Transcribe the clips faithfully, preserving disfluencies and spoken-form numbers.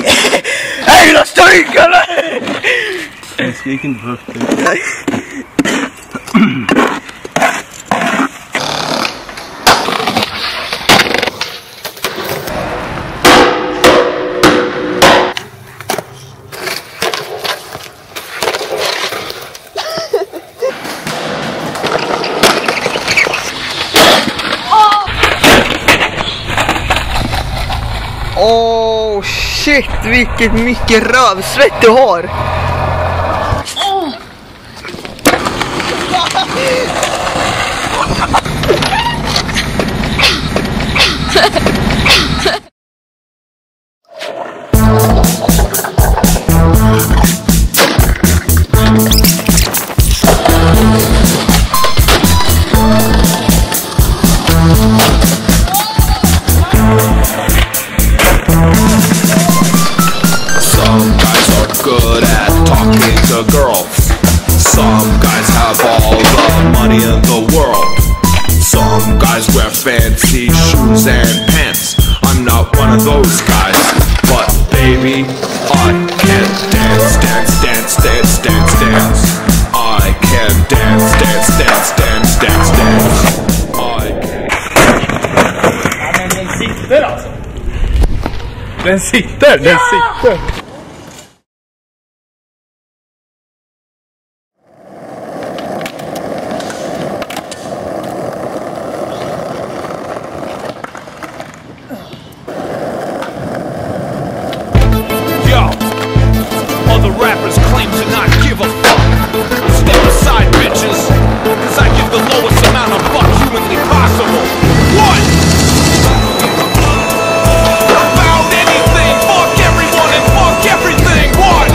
Är det stryk eller? Jag skrik inte för högt. Åh, oh, shit, vilket mycket rövsvett du har. Oh. Good at talking to girls. Some guys have all the money in the world. Some guys wear fancy shoes and pants. I'm not one of those guys, but baby, I can dance, dance, dance, dance, dance, dance. I can dance, dance, dance, dance, dance, dance. I can. Ja, men den sitter alltså. Den sitter, den sitter. Other rappers claim to not give a fuck. Step aside, bitches, cause I give the lowest amount of fuck humanly possible. What? About anything, fuck everyone and fuck everything. What?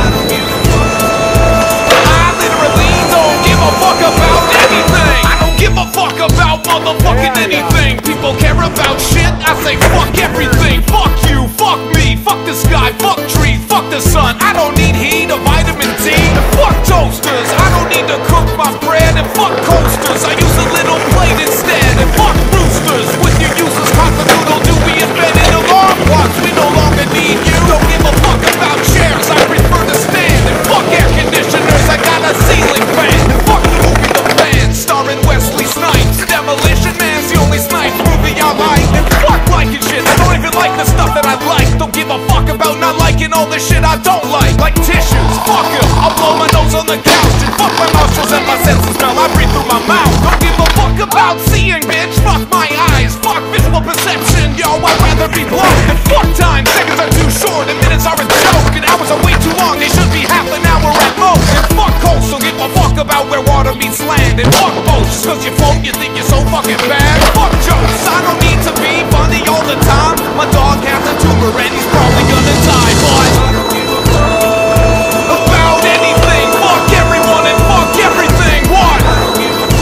I literally don't give a fuck about anything. I don't give a fuck about motherfucking anything. People care about shit, I say fuck everything. Fuck you, fuck me, fuck the sky, fuck trees, fuck the sun. I don't need heat or vitamin D. And fuck toasters, I don't need to cook my bread. And fuck coasters, I use a little plate instead. And fuck roosters, with your useless cock-a-doodle do we invented alarm clocks. We no longer need you. Don't give a fuck about chairs, I prefer to stand. And fuck air conditioners, I got a ceiling fan. And fuck the movie The Fan, starring Wesley Snipes. Demolition Man's the only Snipes movie I like. And fuck liking shit, I don't even like the stuff that I like. Don't give a fuck about not liking all the shit I don't like. Like tissues, fuck em, I'll blow my nose on the couch. And fuck my nostrils and my sense of smell, I breathe through my mouth. Don't give a fuck about seeing, bitch, fuck my eyes. Fuck visual perception, yo, I'd rather be blown. And fuck time, seconds are too short and minutes are a joke. And hours are way too long, they should be half an hour at most. And fuck coast, so give a fuck about where water meets land. And fuck boats, just cause you float, you think you're so fucking bad. Fuck jokes, I don't need to be funny all the time. My dog has a tumor and he's probably gonna die, but I don't give a fuck about anything. Fuck everyone and fuck everything. What? I don't give a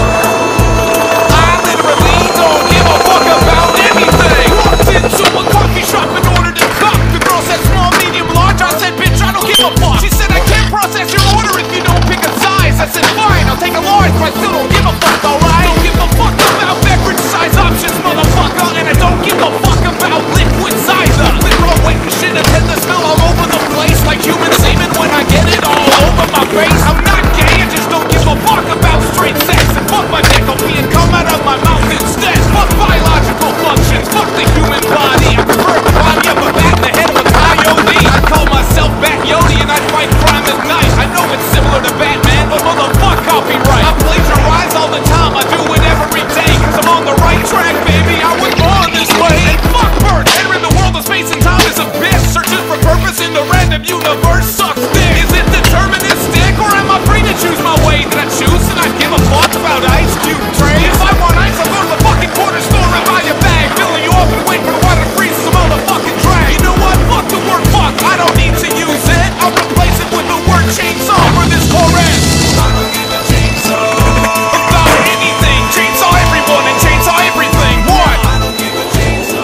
fuck. I literally don't give a fuck about anything. Walked into a coffee shop and ordered a cup. The girl said small, medium, large. I said, bitch, I don't give a fuck. She said, I can't process your order if you don't pick a size. I said, fine, I'll take a large, but I still don't give a fuck, alright? Don't give a fuck about beverage size options, motherfucker. And I don't give a fuck about liquids either. Literal weight and shit and tend to smell all over the place like human semen when I get it all over my face. I'm not gay, I just don't give a fuck about straight sex. And fuck my dick, I'll pee and come out of my mouth instead. Fuck biological functions, fuck the human body. I prefer the body of a bat in the head with coyote. I call myself Bat Yodi and I fight crime at night. I know it's similar to Batman, but motherfuck copyright. I plagiarize all the time, I do it every day. Cause I'm on the right track, baby, I was born this way. And fuck Bert, entering the world of space and time is a bitch. Searching for purpose in the random universe sucks dick. Is it deterministic or am I free to choose my way? Did I choose to not give a fuck about Ice Cube trains? If I want ice, I'll go to the fucking corner store and buy a bag, filling you up and wait for the water to freeze some motherfucking drag. You know what? Fuck the word fuck, I don't need to use it. I'll replace it with the word chainsaw for this chorus. I don't give a chainsaw about anything. Chainsaw everyone and chainsaw everything. What? I don't give a chainsaw.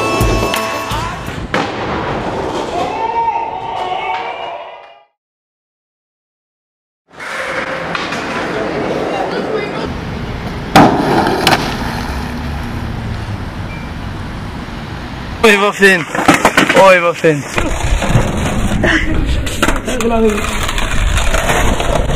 Oj vad fint. Oj vad fint. Jävlar hur...